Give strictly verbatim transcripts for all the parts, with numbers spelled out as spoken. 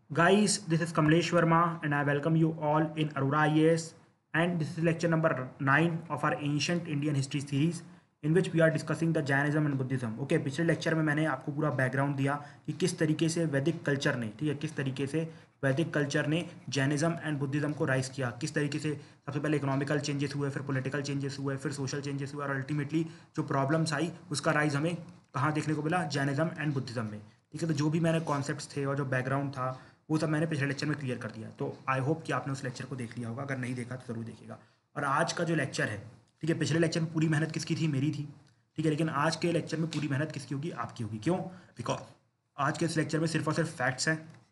Guys, this is Kamlesh Verma and I welcome you all in Aurora I A S, and this is lecture number nine of our Ancient Indian History series in which we are discussing the Jainism and Buddhism. Okay, पिछले lecture में मैंने आपको पूरा background दिया कि किस तरीके से वैदिक कल्चर ने, ठीक है, किस तरीके से वैदिक कल्चर ने जैनिज्म एंड बुद्धिज्म को राइज किया, किस तरीके से सबसे पहले इकोनॉमिकल चेंजेस हुए, फिर पॉलिटिकल चेंजेस हुए, फिर सोशल चेंजेस हुए और अल्टीमेटली जो प्रॉब्लम्स आई उसका राइज हमें कहाँ देखने को मिला, जैनिज्म एंड बुद्धिज्म में। ठीक है, तो जो भी मैंने कॉन्सेप्ट्स थे और जो बैकग्राउंड था वो सब मैंने पिछले लेक्चर में क्लियर कर दिया। तो आई होप कि आपने उस लेक्चर को देख लिया होगा, अगर नहीं देखा तो ज़रूर देखिएगा। और आज का जो लेक्चर है, ठीक है, पिछले लेक्चर में पूरी मेहनत किसकी थी, मेरी थी, ठीक है, लेकिन आज के लेक्चर में पूरी मेहनत किसकी होगी, आपकी होगी। क्यों? बिकॉज आज के इस लेक्चर में सिर्फ और सिर्फ फैक्ट्स हैं,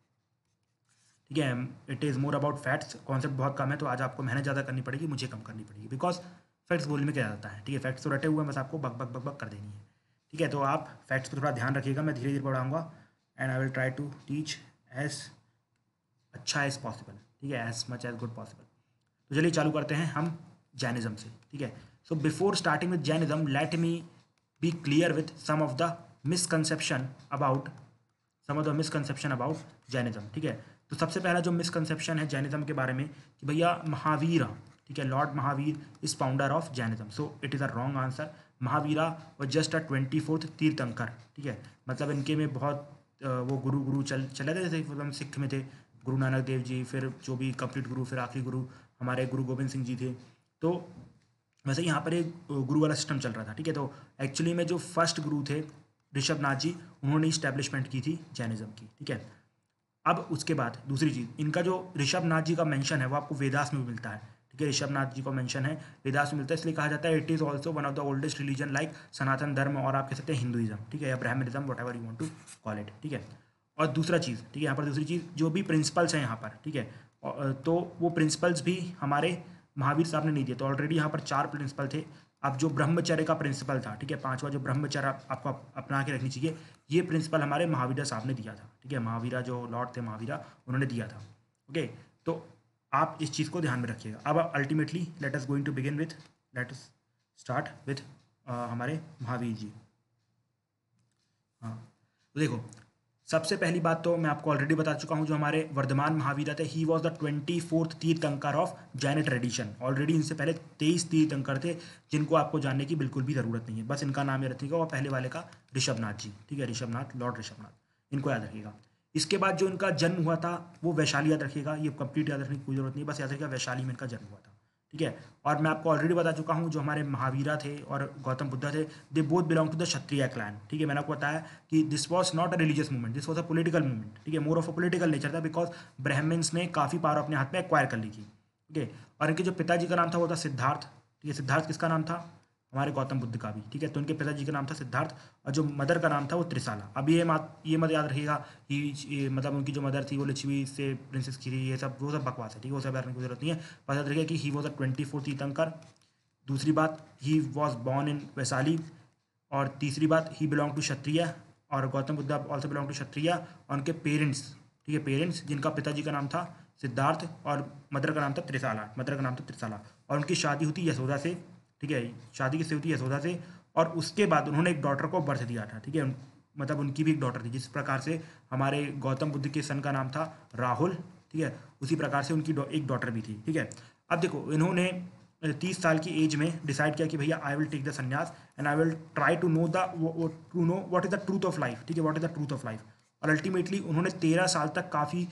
ठीक है, it is more about facts. Concept बहुत कम है, तो आज आपको मेहनत ज़्यादा करनी पड़ेगी, मुझे कम करनी पड़ेगी, बिकॉज फैक्ट्स बोलने में क्या जाता है, ठीक है, फैक्ट्स तो रटे हुए हैं, बस आपको बक बक बक बक कर देनी है। ठीक है, तो आप फैक्ट्स पर थोड़ा ध्यान रखिएगा, मैं धीरे धीरे पढ़ाऊँगा and I will try to teach as अच्छा एज पॉसिबल, ठीक है, as much as good possible. तो चलिए चालू करते हैं हम जैनिज्म से। ठीक है, so before starting with Jainism let me be clear with some of the misconception about some of the misconception about Jainism. ठीक है, तो सबसे पहला जो मिसकंसेप्शन है जैनिज्म के बारे में कि भैया महावीर, ठीक है, lord Mahavir is founder of Jainism. So it is a wrong answer. Mahavira was just a twenty fourth tirthankar. ठीक है, मतलब इनके में बहुत अ, वो गुरु गुरु चल चले थे, जैसे मतलब सिख में थे गुरु नानक देव जी, फिर जो भी कंप्लीट गुरु, फिर आखिरी गुरु हमारे गुरु गोविंद सिंह जी थे। तो वैसे यहाँ पर एक गुरु वाला सिस्टम चल रहा था। ठीक है, तो एक्चुअली में जो फर्स्ट गुरु थे ऋषभनाथ जी, उन्होंने इस्टेब्लिशमेंट की थी जैनिज्म की। ठीक है, अब उसके बाद दूसरी चीज़, इनका जो ऋषभनाथ जी का मेंशन है वो आपको वेदास में भी मिलता है। ठीक है, ऋषभनाथ जी का मेंशन है वेदास में मिलता है, इसलिए कहा जाता है it is also one of the oldest religion like Sanatan Dharma, और आप कह सकते हैं हिंदुइज्म, ठीक है, या Brahmanism, whatever you want to call it. ठीक है, और दूसरा चीज़, ठीक है, यहाँ पर दूसरी चीज़ जो भी प्रिंसिपल्स हैं यहाँ पर, ठीक है, तो वो प्रिंसिपल्स भी हमारे महावीर साहब ने नहीं दिए। तो ऑलरेडी यहाँ पर चार प्रिंसिपल थे। अब जो ब्रह्मचर्य का प्रिंसिपल था, ठीक है, पांचवा जो ब्रह्मचर्य आपको अपना के रखनी चाहिए, ये प्रिंसिपल हमारे महावीरा साहब ने दिया था। ठीक है, महावीरा जो लॉर्ड थे महावीरा, उन्होंने दिया था। ओके, तो आप इस चीज़ को ध्यान में रखिएगा। अब ultimately let us going to begin with let us start with हमारे महावीर जी। हाँ, तो देखो, सबसे पहली बात तो मैं आपको ऑलरेडी बता चुका हूँ, जो हमारे वर्धमान महावीर थे, he was the twenty fourth tirthankar of Jain tradition. Already इनसे पहले तेईस तीर्थंकर थे जिनको आपको जानने की बिल्कुल भी ज़रूरत नहीं है, बस इनका नाम याद रखिएगा। और पहले वाले का ऋषभनाथ जी, ठीक है, ऋषभनाथ, लॉर्ड ऋषभनाथ, इनको याद रखिएगा। इसके बाद जो इनका जन्म हुआ था वो वैशाली याद रखिएगा, ये कंप्लीट याद रखने की कोई जरूरत नहीं, बस याद रखिएगा वैशाली में इनका जन्म हुआ था। ठीक है, और मैं आपको ऑलरेडी बता चुका हूँ जो हमारे महावीरा थे और गौतम बुद्धा थे, they both belong to the Kshatriya clan. ठीक है, मैंने आपको बताया कि this was not a religious movement, this was a political movement. ठीक है, more of a political nature था, बिकॉज ब्राह्मण्स ने काफ़ी पावर अपने हाथ में एक्वायर कर ली थी। ठीक है, और इनके जो पिताजी का नाम था वो था सिद्धार्थ। ठीक है, सिद्धार्थ किसका नाम था, हमारे गौतम बुद्ध का भी। ठीक है, तो उनके पिताजी का नाम था सिद्धार्थ और जो मदर का नाम था वो त्रिशाला। अब ये मत ये मत याद रखिएगा कि मतलब उनकी जो मदर थी वो लिच्छवी से प्रिंसेस की थी, ये सब वो सब बकवास है। ठीक है, वो सब याद रखने की जरूरत नहीं है, बस याद रखिएगा कि he was a twenty four tirthankar. दूसरी बात, he was born in Vaishali. और तीसरी बात, ही बिलोंग टू क्षत्रिय, और Gautam Buddh also belong to Kshatriya. और उनके पेरेंट्स, ठीक है, पेरेंट्स जिनका पिताजी का नाम था सिद्धार्थ और मदर का नाम था त्रिशाला, मदर का नाम था त्रिशाला। और उनकी शादी होती यशोदा से। ठीक है, शादी किससे होती है, यशोदा से। और उसके बाद उन्होंने एक डॉटर को बर्थ दिया था। ठीक है, मतलब उनकी भी एक डॉटर थी, जिस प्रकार से हमारे गौतम बुद्ध के सन का नाम था राहुल। ठीक है, उसी प्रकार से उनकी एक डॉटर भी थी। ठीक है, अब देखो, इन्होंने तीस साल की एज में डिसाइड किया कि भैया I will take the sanyas and I will try to know the to know what is the truth of life. ठीक है, what is the truth of life. और अल्टीमेटली उन्होंने तेरह साल तक काफ़ी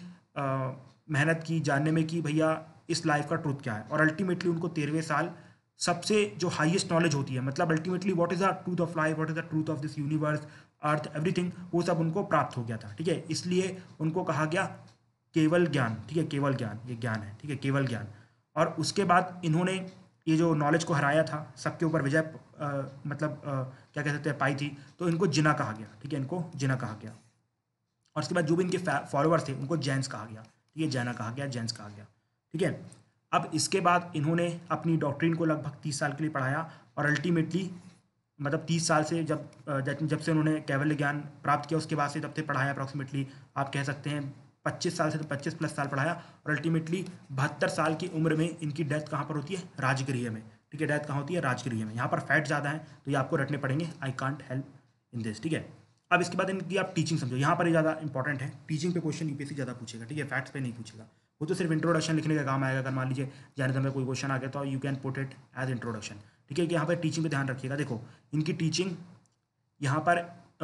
मेहनत की जानने में कि भैया इस लाइफ का ट्रूथ क्या है। और अल्टीमेटली उनको तेरहवें साल सबसे जो हाईएस्ट नॉलेज होती है, मतलब ultimately what is the truth of life, what is the truth of this universe, earth, everything, वो सब उनको प्राप्त हो गया था। ठीक है, इसलिए उनको कहा गया केवल ज्ञान। ठीक है, केवल ज्ञान, ये ज्ञान है। ठीक है, केवल ज्ञान। और उसके बाद इन्होंने ये जो नॉलेज को हराया था, सबके ऊपर विजय आ, मतलब आ, क्या कह सकते हैं, पाई थी, तो इनको जिना कहा गया। ठीक है, इनको जिना कहा गया। और उसके बाद जो भी इनके फॉलोअर्स थे उनको जैन्स कहा गया। ठीक है, जैना कहा गया, जैन्स कहा गया। ठीक है, अब इसके बाद इन्होंने अपनी डॉक्ट्रिन को लगभग तीस साल के लिए पढ़ाया और अल्टीमेटली मतलब तीस साल से जब जब से उन्होंने कैवल्य ज्ञान प्राप्त किया उसके बाद से तब से पढ़ाया, अप्रॉक्सीमेटली आप कह सकते हैं पच्चीस साल से तो पच्चीस प्लस साल पढ़ाया। और अल्टीमेटली बहत्तर साल की उम्र में इनकी डेथ कहाँ पर होती है, राजगृह में। ठीक है, डेथ कहाँ होती है, राजगृह में। यहाँ पर फैक्ट ज़्यादा है तो ये आपको रटने पड़ेंगे, I can't help in this. ठीक है, अब इसके बाद इनकी आप टीचिंग समझो, यहाँ पर ये ज़्यादा इंपॉर्टेंट है, टीचिंग पे क्वेश्चन यूपीएससी ज़्यादा पूछेगा, ठीक है, फैक्ट्स पे नहीं पूछेगा, वो तो सिर्फ इंट्रोडक्शन लिखने का काम आएगा। अगर मान लीजिए जैनिज्म में कोई क्वेश्चन आ गया तो you can put it as introduction, ठीक है। कि यहाँ पर टीचिंग पे ध्यान रखिएगा। देखो इनकी टीचिंग यहाँ पर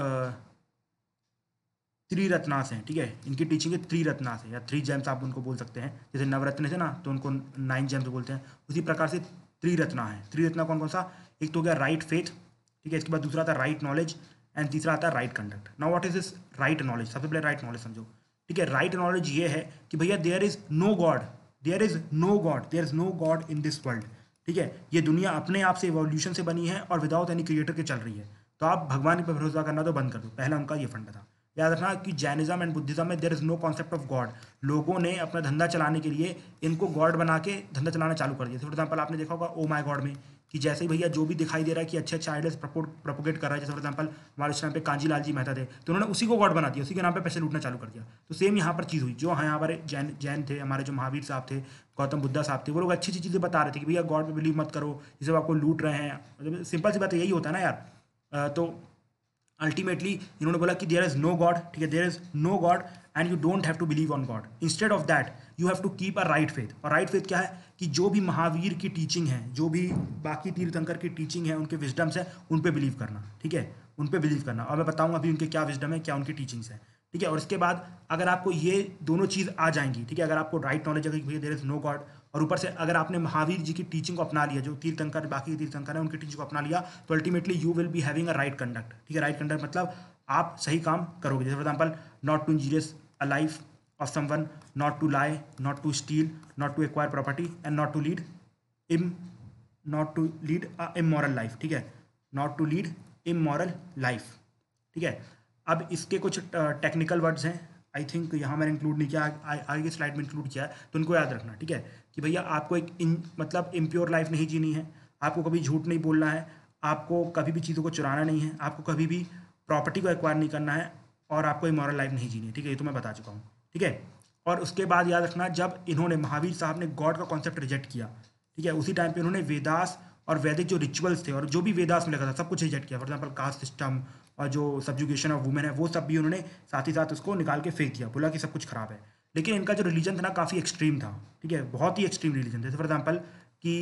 त्रिरत्नास हैं, ठीक है, इनकी टीचिंग है त्रिरत्नास है या थ्री जेम्स आप उनको बोल सकते हैं। जैसे नवरत्न थे ना तो उनको नाइन जेम्स बोलते हैं, उसी प्रकार से त्रिरत्ना है। त्रिरत्ना कौन कौन सा, एक तो हो गया राइट फेथ, ठीक है, इसके बाद दूसरा आता है राइट नॉलेज एंड तीसरा आता है right conduct. Now what is this right knowledge, सबसे पहले राइट नॉलेज समझो, ठीक है। राइट नॉलेज ये है कि भैया there is no God, there is no God, there is no God in this world, ठीक है। ये दुनिया अपने आप से इवोल्यूशन से बनी है और विदाउट एनी क्रिएटर के चल रही है, तो आप भगवान पर भरोसा करना तो बंद कर दो। पहला उनका ये फंडा था। याद रखना कि जैनिज्म एंड बुद्धिज्म में there is no concept of God. लोगों ने अपना धंधा चलाने के लिए इनको गॉड बना के धंधा चलाना चालू कर दिया। फॉर एग्जाम्पल आपने देखा होगा ओ माई गॉड में कि जैसे ही भैया जो भी दिखाई दे रहा है कि अच्छे अच्छे आइडियाज प्रोपोगेट कर रहा है, जैसे फॉर एग्जाम्पल हमारे उस टाइम पे कांजी लाल जी मेहता थे, तो उन्होंने उसी को गॉड बना दिया, उसी के नाम पे पैसे लूटना चालू कर दिया। तो सेम यहाँ पर चीज़ हुई। जो यहाँ पर जैन जैन थे, हमारे जो महावीर साहब थे, गौतम बुद्धा साहब थे, वो लोग अच्छी अच्छी चीज़ें बता रहे थे कि भैया गॉड पे बिलीव मत करो, ये सब आपको लूट रहे हैं। मतलब सिंपल सी बात यही होता है ना यार। तो अल्टीमेटली इन्होंने बोला कि देयर इज नो गॉड, ठीक है, there is no God and you don't have to believe on God, instead of that you have to keep a right faith. और राइट फेथ क्या है कि जो भी महावीर की टीचिंग है, जो भी बाकी तीर्थंकर की टीचिंग है, उनके विजडम्स है, उन पे बिलीव करना, ठीक है, उन पे बिलीव करना। और मैं बताऊंगा अभी उनके क्या विजडम है, क्या उनकी टीचिंग्स है, ठीक है। और इसके बाद अगर आपको ये दोनों चीज़ आ जाएंगी, ठीक है, अगर आपको राइट नॉलेज है कि भैया देयर इज नो गॉड, और ऊपर से अगर आपने महावीर जी की टीचिंग को अपना लिया, जो तीर्थंकर बाकी तीर्थंकर है उनकी टीचिंग को अपना लिया, तो ultimately you will be having a right conduct, ठीक है। राइट कंडक्ट मतलब आप सही काम करोगे। जैसे for example not to injurious a life of someone, not to lie, not to steal, not to acquire property and not to lead इम not to lead a immoral life, ठीक है, not to lead immoral life, ठीक है। अब इसके कुछ technical words हैं, I think यहाँ मैंने इंक्लूड नहीं किया, आगे की स्लाइड में इंक्लूड किया है, तो उनको याद रखना, ठीक है। कि भैया आपको एक इन मतलब इम्प्योर लाइफ नहीं जीनी है, आपको कभी झूठ नहीं बोलना है, आपको कभी भी चीज़ों को चुराना नहीं है, आपको कभी भी प्रॉपर्टी को एक्वायर नहीं करना है, और आपको इमोरल लाइफ नहीं जीनी है, ठीक है। ये तो मैं बता चुका हूँ, ठीक है। और उसके बाद याद रखना, जब इन्होंने महावीर साहब ने गॉड का कॉन्सेप्ट रिजेक्ट किया, ठीक है, उसी टाइम पे उन्होंने वेदास और वैदिक जो रिचुअल्स थे और जो भी वेदास में लगा था सब कुछ रिजेक्ट किया। फॉर एग्जाम्पल कास्ट सिस्टम और जो सब्जुगेशन ऑफ वुमेन है वो सब भी उन्होंने साथ ही साथ उसको निकाल के फेंक दिया, बोला कि सब कुछ खराब है। लेकिन इनका जो रिलीजन था ना काफ़ी एक्सट्रीम था, ठीक है, बहुत ही एक्सट्रीम रिलीजन थे। फॉर एग्जाम्पल कि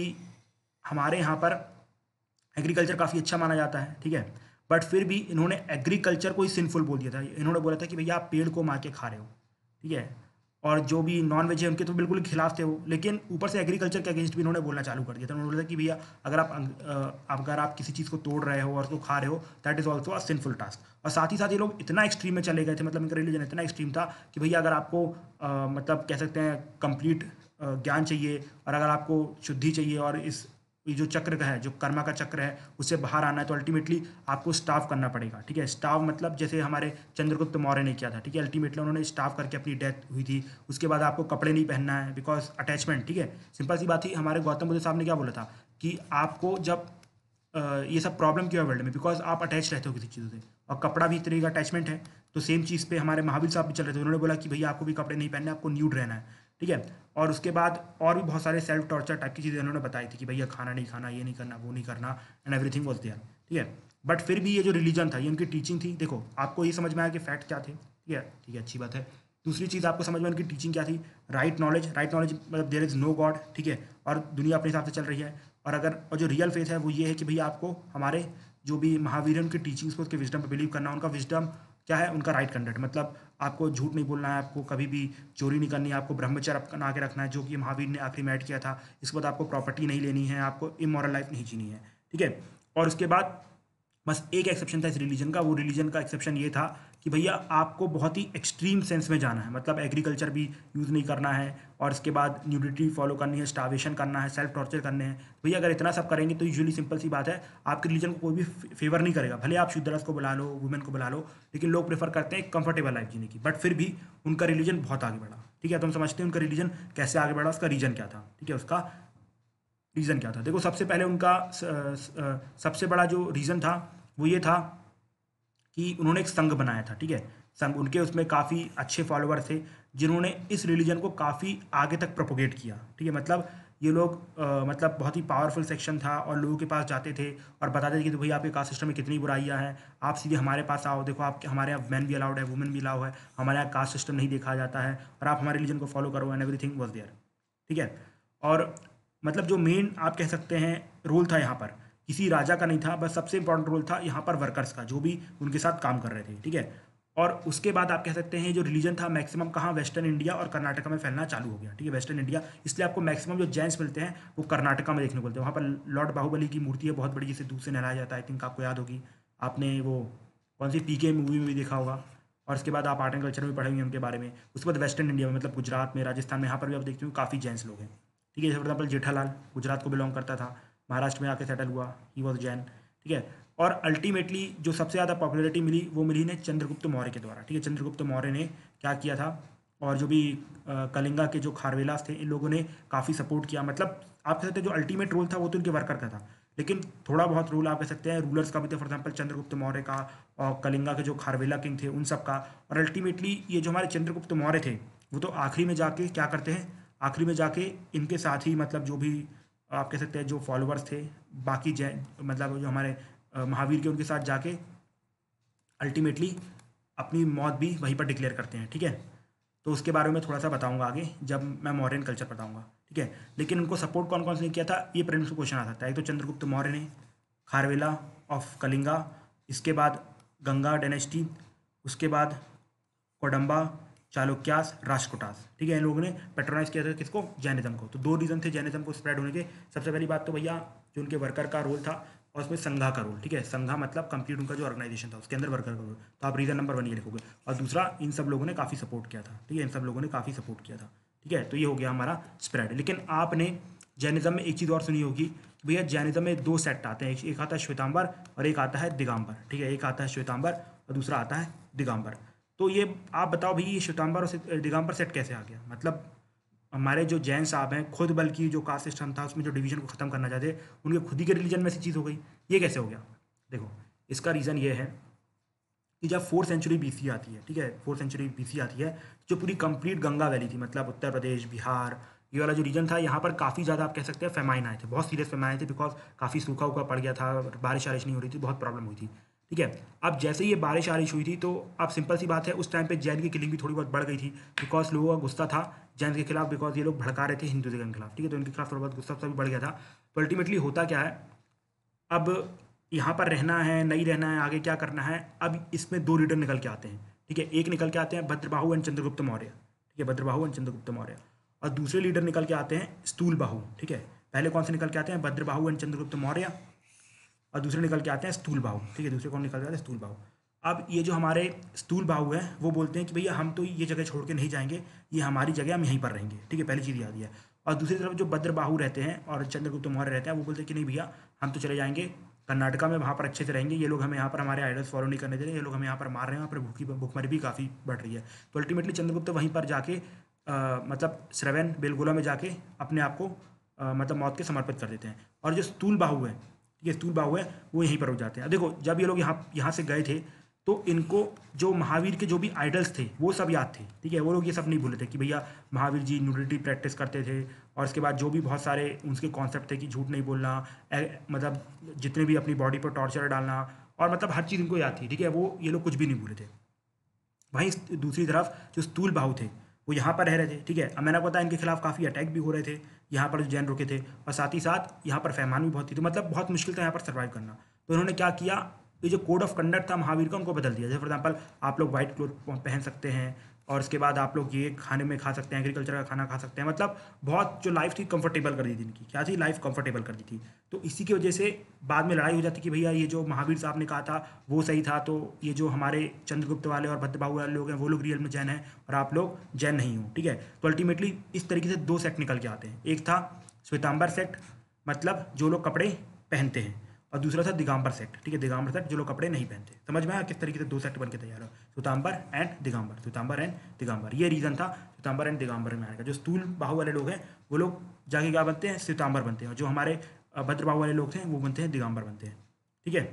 हमारे यहाँ पर एग्रीकल्चर काफ़ी अच्छा माना जाता है, ठीक है, बट फिर भी इन्होंने एग्रीकल्चर को ही सिंफुल बोल दिया था। इन्होंने बोला था कि भैया आप पेड़ को मार के खा रहे हो, ठीक है, और जो भी नॉन वेज है उनके तो बिल्कुल खिलाफ थे वो। लेकिन ऊपर से एग्रीकल्चर के अगेंस्ट भी इन्होंने बोलना चालू कर दिया था। उन्होंने बोला था कि भैया अगर आप अ, अगर आप किसी चीज़ को तोड़ रहे हो और उसको खा रहे हो, that is also a sinful task. और साथ ही साथ ये लोग इतना एक्सट्रीम में चले गए थे, मतलब इनका रिलीजन इतना एक्सट्रीम था कि भैया अगर आपको अ, मतलब कह सकते हैं कंप्लीट ज्ञान चाहिए, और अगर आपको शुद्धि चाहिए, और इस ये जो चक्र का है, जो कर्मा का चक्र है, उससे बाहर आना है, तो अल्टीमेटली आपको स्टाव करना पड़ेगा, ठीक है। स्टाव मतलब जैसे हमारे चंद्रगुप्त मौर्य ने किया था, ठीक है, अल्टीमेटली उन्होंने स्टाव करके अपनी डेथ हुई थी। उसके बाद आपको कपड़े नहीं पहनना है बिकॉज अटैचमेंट, ठीक है, सिंपल सी बात थी। हमारे गौतम बुद्ध साहब ने क्या बोला था कि आपको जब अ, ये सब प्रॉब्लम क्यों है वर्ल्ड में, बिकॉज आप अटैच रहते हो किसी चीज़ों से, और कपड़ा भी एक तरीके का अटैचमेंट है। तो सेम चीज़ पे हमारे महावीर साहब भी चल रहे थे। उन्होंने बोला कि भैया आपको भी कपड़े नहीं पहनने, आपको न्यूड रहना है, ठीक है। और उसके बाद और भी बहुत सारे सेल्फ टॉर्चर टाइप की चीज़ें उन्होंने बताई थी कि भैया खाना नहीं खाना, ये नहीं करना, वो नहीं करना, एंड एवरीथिंग वॉज देयर, ठीक है। बट फिर भी ये जो रिलीजन था, ये उनकी टीचिंग थी। देखो आपको ये समझ में आया कि फैक्ट क्या थे, ठीक है, ठीक है, अच्छी बात है। दूसरी चीज़ आपको समझ में उनकी टीचिंग क्या थी, राइट नॉलेज। राइट नॉलेज मतलब देयर इज़ नो गॉड, ठीक है, और दुनिया अपने हिसाब से चल रही है। और अगर और जो रियल फेथ है वो ये है कि भैया आपको हमारे जो भी महावीर हैं उनकी टीचिंग्स को, उसके विजडम पर बिलीव करना। उनका विजडम क्या है, उनका राइट कंडक्ट, मतलब आपको झूठ नहीं बोलना है, आपको कभी भी चोरी नहीं करनी है, आपको ब्रह्मचर्य बना के रखना है, जो कि महावीर ने आखिरी में ऐड किया था। इसके बाद आपको प्रॉपर्टी नहीं लेनी है, आपको इमोरल लाइफ नहीं जीनी है, ठीक है। और उसके बाद बस एक एक्सेप्शन था इस रिलीजन का। वो रिलीजन का एक्सेप्शन ये था कि भैया आपको बहुत ही एक्सट्रीम सेंस में जाना है, मतलब एग्रीकल्चर भी यूज़ नहीं करना है, और इसके बाद न्यूडिटी फॉलो करनी है, स्टार्वेशन करना है, सेल्फ टॉर्चर करने हैं। भैया अगर इतना सब करेंगे तो यूजुअली सिंपल सी बात है, आपके रिलीजन को कोई भी फेवर नहीं करेगा। भले आप शूद्रस को बुला लो, वुमेन को बुला लो, लेकिन लोग प्रेफर करते हैं कंफर्टेबल लाइफ जीने की। बट फिर भी उनका रिलीजन बहुत आगे बढ़ा, ठीक है। तो हम समझते हैं उनका रिलीजन कैसे आगे बढ़ा, उसका रीजन क्या था, ठीक है, उसका रीज़न क्या था। देखो सबसे पहले उनका सबसे बड़ा जो रीज़न था वो ये था कि उन्होंने एक संघ बनाया था, ठीक है, संघ। उनके उसमें काफ़ी अच्छे फॉलोअर थे जिन्होंने इस रिलीजन को काफ़ी आगे तक प्रोपोगेट किया, ठीक है। मतलब ये लोग अ, मतलब बहुत ही पावरफुल सेक्शन था और लोगों के पास जाते थे और बताते थे कि तो भाई आपके कास्ट सिस्टम में कितनी बुराइयां हैं, आप सीधे हमारे पास आओ, देखो आप हमारे यहाँ मैन भी अलाउड है, वुमेन भी अलाउ है, हमारे यहाँ कास्ट सिस्टम नहीं देखा जाता है और आप हमारे रिलीजन को फॉलो करो एंड एवरीथिंग वाज देयर। ठीक है। और मतलब जो मेन आप कह सकते हैं रोल था यहाँ पर, किसी राजा का नहीं था, बस सबसे इंपॉर्टेंट रोल था यहाँ पर वर्कर्स का, जो भी उनके साथ काम कर रहे थे। ठीक है। और उसके बाद आप कह सकते हैं जो रिलीजन था मैक्सिमम कहाँ, वेस्टर्न इंडिया और कर्नाटका में फैलना चालू हो गया। ठीक है, वेस्टर्न इंडिया, इसलिए आपको मैक्सिमम जो जैन्स मिलते हैं वो कर्नाटका में देखने को मिलते हैं। वहाँ पर लॉर्ड बाहुबली की मूर्ति है बहुत बड़ी, जिसे दूध से नहलाया जाता है, आई थिंक आपको याद होगी, आपने वो कौन सी पीके मूवी में भी देखा होगा। और उसके बाद आप आर्ट एंड कल्चर में पढ़े होंगे उनके बारे में। उसके बाद वेस्टर्न इंडिया में मतलब गुजरात में, राजस्थान में, यहाँ पर भी आप देखते हो काफ़ी जैन्स लोग हैं। ठीक है, फॉर एग्जाम्पल जेठालाल गुजरात को बिलोंग करता था, महाराष्ट्र में आके सेटल हुआ, ही वॉज जैन। ठीक है। और अल्टीमेटली जो सबसे ज़्यादा पॉपुलैरिटी मिली वो मिली ने चंद्रगुप्त मौर्य के द्वारा। ठीक है, चंद्रगुप्त मौर्य ने क्या किया था, और जो भी अ, कलिंगा के जो खारवेलास थे इन लोगों ने काफ़ी सपोर्ट किया। मतलब आप कह सकते हैं जो अल्टीमेट रोल था वो तो उनके वर्कर का था, लेकिन थोड़ा बहुत रोल आप कह सकते हैं रूलर्स का भी था, फॉर एग्जाम्पल चंद्रगुप्त मौर्य का और कलिंगा के जो खारवेला किंग थे उन सब का। और अल्टीमेटली ये जो हमारे चंद्रगुप्त मौर्य थे वो तो आखिरी में जाके क्या करते हैं, आखिरी में जाके इनके साथ ही मतलब जो भी आप कह सकते हैं जो फॉलोअर्स थे बाकी जैन मतलब जो हमारे अ, महावीर के, उनके साथ जाके अल्टीमेटली अपनी मौत भी वहीं पर डिक्लेयर करते हैं। ठीक है, तो उसके बारे में थोड़ा सा बताऊंगा आगे जब मैं मौर्यन कल्चर बताऊंगा। ठीक है, लेकिन उनको सपोर्ट कौन कौन से ने किया था ये प्रीलिम्स में क्वेश्चन आ सकता है। एक तो चंद्रगुप्त मौर्य ने, खारवेला ऑफ कलिंगा, इसके बाद गंगा डायनेस्टी, उसके बाद कोडम्बा, चालुक्यास, राष्ट्रकूटास। ठीक है, इन लोगों ने पेट्रोनाइज किया था किसको, जैनिज्म को। तो दो रीजन थे जैनिज्म को स्प्रेड होने के। सबसे पहली बात तो भैया जो उनके वर्कर का रोल था और उसमें संघा का रोल। ठीक है, संघा मतलब कंप्लीट उनका जो ऑर्गेनाइजेशन था उसके अंदर वर्कर का रोल, तो आप रीजन नंबर वन ये लिखोगे। और दूसरा इन सब लोगों ने काफ़ी सपोर्ट किया था। ठीक है, इन सब लोगों ने काफ़ी सपोर्ट किया था। ठीक है, तो ये हो गया हमारा स्प्रेड। लेकिन आपने जैनिज्म में एक चीज़ और सुनी होगी, भैया जैनिज्म में दो सेक्ट आते हैं, एक आता है श्वेतांबर और एक आता है दिगंबर। ठीक है, एक आता है श्वेतांबर और दूसरा आता है दिगंबर। तो ये आप बताओ भाई ये श्वेतांबर और दिगंबर सेट कैसे आ गया। मतलब हमारे जो जैन साहब हैं खुद बल्कि जो कास्ट सिस्टम था उसमें जो डिवीजन को ख़त्म करना चाहते उनके खुद ही के रिलीजन में से चीज़ हो गई, ये कैसे हो गया। देखो इसका रीज़न ये है कि जब फोर्थ सेंचुरी बीसी आती है, ठीक है, फोर्थ सेंचुरी बीसी आती है, जो पूरी कंप्लीट गंगा वैली थी, मतलब उत्तर प्रदेश, बिहार, ये वाला जो रीजन था, यहाँ पर काफ़ी ज़्यादा आप कह सकते हैं फेमाइन आए थे, बहुत सीरियस फेमाइन आए थे, बिकॉज काफ़ी सूखा उखा पड़ गया था, बारिश वारिश नहीं हो रही थी, बहुत प्रॉब्लम हुई थी। ठीक है, अब जैसे ही ये बारिश वारिश हुई थी तो अब सिंपल सी बात है उस टाइम पे जैन की किलिंग भी थोड़ी बहुत बढ़ गई थी, बिकॉज लोगों का गुस्सा था जैन के खिलाफ, बिकॉज ये लोग भड़का रहे थे हिंदुज़म के खिलाफ। ठीक है, तो इनके खिलाफ थोड़ा बहुत गुस्सा भी बढ़ गया था। तो अल्टीमेटली होता क्या है, अब यहाँ पर रहना है नहीं रहना है, आगे क्या करना है, अब इसमें दो लीडर निकल के आते हैं। ठीक है, एक निकल के आते हैं भद्रबाहु एंड चंद्रगुप्त मौर्य। ठीक है, भद्रबाहु एंड चंद्रगुप्त मौर्य। और दूसरे लीडर निकल के आते हैं स्थूलबाहु। ठीक है, पहले कौन से निकल के आते हैं, भद्रबाहु एंड चंद्रगुप्त मौर्य, और दूसरे निकल के आते हैं स्थूलबाहु। ठीक है, दूसरे कौन निकल के आते हैं, स्थूलबाहु। अब ये जो हमारे स्थूलबाहु हैं वो बोलते हैं कि भैया हम तो ये जगह छोड़ के नहीं जाएंगे, ये हमारी जगह, हम यहीं पर रहेंगे। ठीक है, पहली चीज़ याद है। और दूसरी तरफ जो भद्रबाहु रहते हैं और चंद्रगुप्त मौर्य रहते हैं वो बोलते हैं कि नहीं भैया हम तो चले जाएंगे कर्नाटका में, वहाँ पर अच्छे से रहेंगे, ये लोग हमें यहाँ पर हमारे आइडल्स फॉलो नहीं करने दे रहे, ये लोग हमें यहाँ पर मार रहे हैं, यहाँ पर भूखी भूखमरी भी काफ़ी बढ़ रही है। तो अल्टीमेटली चंद्रगुप्त वहीं पर जाके अ, मतलब श्रवण बेलगोला में जाके अपने आप को अ, मतलब मौत के समर्पित कर देते हैं। और जो स्थूलबाहु है, ठीक है, स्थूलबाहु है वो यहीं पर रुक जाते हैं। अब देखो जब ये लोग यहाँ यहाँ से गए थे तो इनको जो महावीर के जो भी आइडल्स थे वो सब याद थे। ठीक है, वो लोग ये सब नहीं भूले थे कि भैया महावीर जी न्यूडिटी प्रैक्टिस करते थे, और इसके बाद जो भी बहुत सारे उनके कॉन्सेप्ट थे कि झूठ नहीं बोलना, ए, मतलब जितने भी अपनी बॉडी पर टॉर्चर डालना, और मतलब हर चीज़ इनको याद थी। ठीक है, वो ये लोग कुछ भी नहीं भूले थे। वहीं दूसरी तरफ जो स्थूलबाहु थे वो यहाँ पर रह रहे थे। ठीक है, अब मैंने पता इनके खिलाफ काफ़ी अटैक भी हो रहे थे यहाँ पर जो जैन रुके थे, और साथ ही साथ यहाँ पर फैमान भी बहुत थी, तो मतलब बहुत मुश्किल था यहाँ पर सर्वाइव करना। तो इन्होंने क्या किया, ये जो कोड ऑफ कंडक्ट था महावीर का उनको बदल दिया। जैसे फॉर एग्जाम्पल आप लोग वाइट क्लोथ पहन सकते हैं, और उसके बाद आप लोग ये खाने में खा सकते हैं, एग्रीकल्चर का खाना खा सकते हैं, मतलब बहुत जो लाइफ थी कंफर्टेबल कर दी थी इनकी। क्या थी, लाइफ कंफर्टेबल कर दी थी। तो इसी की वजह से बाद में लड़ाई हो जाती कि भैया ये जो महावीर साहब ने कहा था वो सही था, तो ये जो हमारे चंद्रगुप्त वाले और भद्रबाहु वाले लोग हैं वो लोग रियल में जैन हैं और आप लोग जैन नहीं हो। ठीक है, तो अल्टीमेटली इस तरीके से दो सेक्ट निकल के आते हैं। एक था श्वेतांबर सेक्ट, मतलब जो लोग कपड़े पहनते हैं, और दूसरा था दिगंबर सेक्ट। ठीक है, दिगंबर सेक्ट जो लोग कपड़े नहीं पहनते। समझ में आया किस तरीके से दो सेक्ट बन के तैयार हो, श्वेतांबर एंड दिगंबर, श्वेतांबर एंड दिगंबर, ये रीजन था श्वेतांबर एंड दिगंबर में आने का। जो स्थूल बाहु वाले लोग हैं वो लोग जाके क्या बनते हैं, श्वेतांबर बनते हैं, और जो हमारे भद्रबाहु वाले लोग थे वो बनते हैं दिगंबर बनते हैं। ठीक है,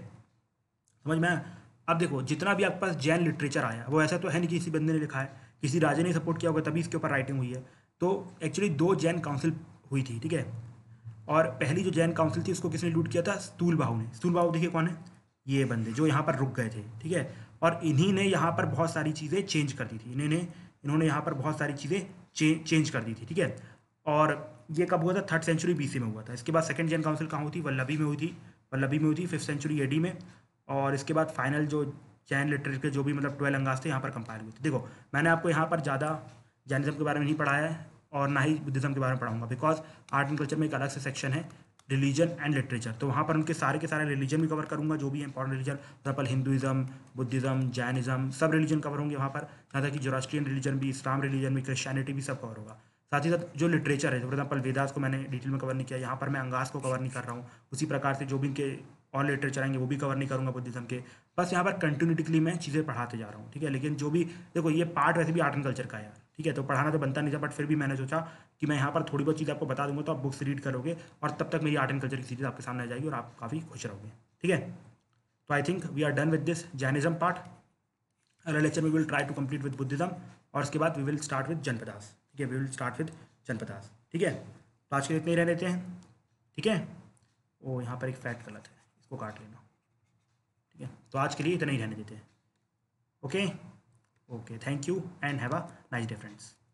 समझ में आया। अब देखो जितना भी आपके पास जैन लिटरेचर आया वो ऐसा तो है नहीं कि किसी बंदे ने लिखा है, किसी राजा ने सपोर्ट किया होगा तभी इसके ऊपर राइटिंग हुई है। तो एक्चुअली दो जैन काउंसिल हुई थी, ठीक है। और पहली जो जैन काउंसिल थी उसको किसने लूट किया था? स्थूलबाहु ने। स्थूलबाहु देखिए कौन है? ये बंदे जो यहाँ पर रुक गए थे, ठीक है। और इन्हीं ने यहाँ पर बहुत सारी चीज़ें चेंज कर दी थी, इन्होंने इन्होंने यहाँ पर बहुत सारी चीज़ें चे, चेंज कर दी थी, ठीक है। और ये कब हुआ था? थर्ड सेंचुरी बीसी में हुआ था। इसके बाद सेकंड जैन काउंसिल कहाँ हुई थी? वल्लभी में हुई थी। वल्लभी में हुई थी फिफ्थ सेंचुरी एडी में। और इसके बाद फाइनल जो जैन लिटरेचर के जो भी मतलब ट्वेल्व अंगास थे यहाँ पर कंपाइल हुए थे। देखो मैंने आपको यहाँ पर ज़्यादा जैनिज्म के बारे में नहीं पढ़ाया है और ना ही बुद्धिज्म के बारे में पढ़ाऊंगा, बिकॉज आर्ट एंड कल्चर में एक अलग से सेक्शन है रिलीजन एंड लिटरेचर, तो वहाँ पर उनके सारे के सारे रिलीजन भी कवर करूँगा, जो भी है important religion, example Hinduism, Buddhism, Jainism, सब रिलीजन कवर होंगे वहाँ पर। जहाँ तक कि जोरास्ट्रियन रिलीजन भी, इस्लाम रिलीजन भी, क्रिश्चियनिटी भी सब कवर होगा। साथ ही साथ जो लिटरेचर है, फॉर एग्जाम्पल वेदास को मैंने डिटेल में कवर नहीं किया, यहाँ पर मैं अंगास को कवर नहीं कर रहा हूँ। उसी प्रकार से जो भी इनके और लिटरेचर आएंगे वो भी कवर नहीं करूँगा बुद्धिज्म के। बस यहाँ पर कंटिन्यूटिकली मैं चीज़ें पढ़ाते जा रहा हूँ, ठीक है। लेकिन जो भी देखो ये पार्ट वैसे भी आर्ट एंड कल्चर का है यार, ठीक है, तो पढ़ाना तो बनता नहीं था, बट फिर भी मैंने सोचा कि मैं यहाँ पर थोड़ी बहुत चीज़ आपको बता दूंगा, तो आप बुक्स रीड करोगे और तब तक मेरी आर्ट एंड कल्चर की सीरीज आपके सामने आ जाएगी और आप काफ़ी खुश रहोगे, ठीक है। तो I think we are done with this Jainism part. अगला लेक्चर में will try to complete with Buddhism और उसके बाद we will start with Janapadas, ठीक है, we will start with Janapadas, ठीक है। तो आज के लिए इतने ही रहने देते हैं, ठीक है। ओ यहाँ पर एक फैक्ट गलत है, इसको काट लेना, ठीक है। तो आज के लिए इतना ही रहने देते हैं, okay okay, thank you and have a nice day friends.